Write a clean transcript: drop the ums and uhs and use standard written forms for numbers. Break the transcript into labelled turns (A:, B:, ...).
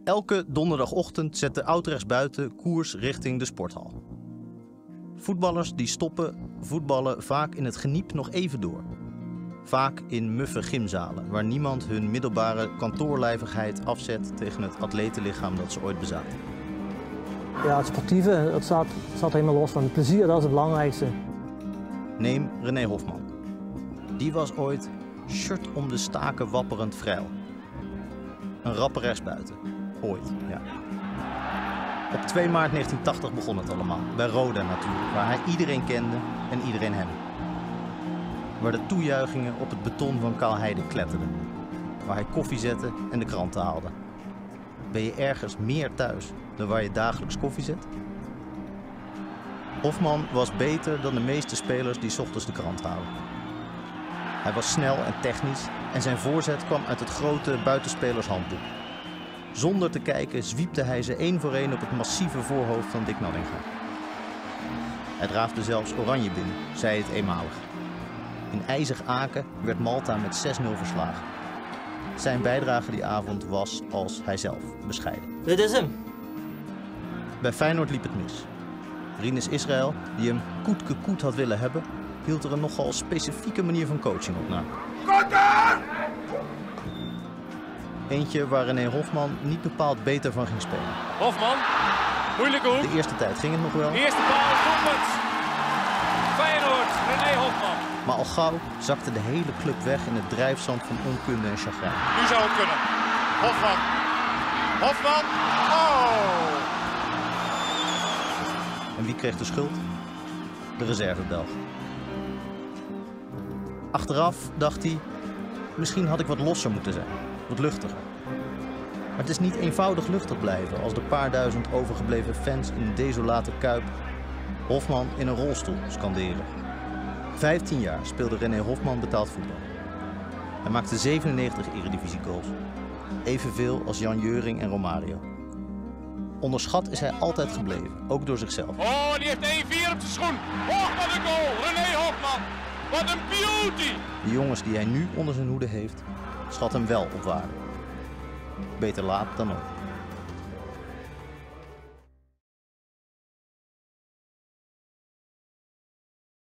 A: Elke donderdagochtend zet de oud-rechtsbuiten koers richting de sporthal. Voetballers die stoppen voetballen vaak in het geniep nog even door. Vaak in muffe gymzalen, waar niemand hun middelbare kantoorlijvigheid afzet tegen het atletenlichaam dat ze ooit bezaten.
B: Ja, het sportieve, dat staat helemaal los van het plezier, dat is het belangrijkste.
A: Neem René Hofman. Die was ooit shirt om de staken wapperend vrijl. Een rappe rechtsbuiten. Ooit, ja. Op 2 maart 1980 begon het allemaal, bij Roda natuurlijk, waar hij iedereen kende en iedereen hem. Waar de toejuichingen op het beton van Kaalheide kletterden. Waar hij koffie zette en de kranten haalde. Ben je ergens meer thuis dan waar je dagelijks koffie zet? Hofman was beter dan de meeste spelers die 's ochtends de krant halen. Hij was snel en technisch en zijn voorzet kwam uit het grote buitenspelershandboek. Zonder te kijken zwiepte hij ze 1 voor 1 op het massieve voorhoofd van Dick Nanninga. Hij draafde zelfs Oranje binnen, zei het eenmalig. In ijzig Aken werd Malta met 6-0 verslagen. Zijn bijdrage die avond was, als hij zelf, bescheiden.
B: Dit is hem.
A: Bij Feyenoord liep het mis. Rinus Israël, die hem koet had willen hebben, hield er een nogal specifieke manier van coaching op na. Eentje waar René Hofman niet bepaald beter van ging spelen.
C: Hofman, moeilijke hoek.
A: De eerste tijd ging het nog wel.
C: Eerste bal, doelpunt. Feyenoord, René Hofman.
A: Maar al gauw zakte de hele club weg in het drijfzand van onkunde en chagrijn.
C: Nu zou het kunnen. Hofman. Hofman. Oh!
A: En wie kreeg de schuld? De reservebelg. Achteraf dacht hij, misschien had ik wat losser moeten zijn, wat luchtiger. Maar het is niet eenvoudig luchtig blijven als de paar duizend overgebleven fans in een desolate Kuip Hofman in een rolstoel scanderen. 15 jaar speelde René Hofman betaald voetbal. Hij maakte 97 eredivisiegoals. Evenveel als Jan Jeuring en Romario. Onderschat is hij altijd gebleven, ook door zichzelf.
C: Oh, die heeft 1-4 op de schoen. Oh, wat een goal. René Hofman. Wat een beauty.
A: De jongens die hij nu onder zijn hoede heeft, schat hem wel op waarde. Beter laat dan nooit.